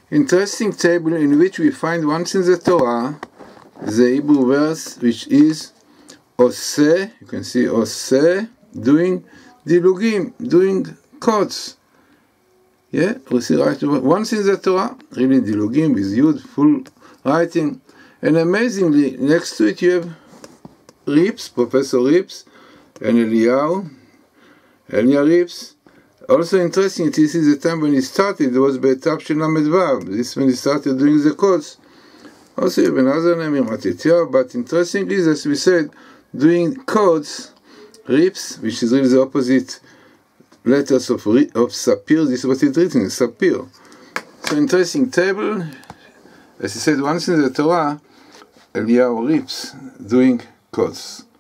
Interesting table in which we find once in the Torah the Hebrew verse which is Oseh, you can see Oseh, doing Dilugim, doing quotes. Yeah, we see right once in the Torah, really Dilugim with Yud, full writing. And amazingly, next to it you have Rips, Professor Rips, and Elia Rips. Also interesting, this is the time when he started, it was Be'etav Shel Lamed Vav. This is when he started doing the quotes. Also you have another name, Matityahu, but interestingly, as we said, doing quotes, Rips, which is really the opposite letters of Sapir, this is what it's written, Sapir. So interesting table, as he said once in the Torah, Eliyahu Rips, doing quotes.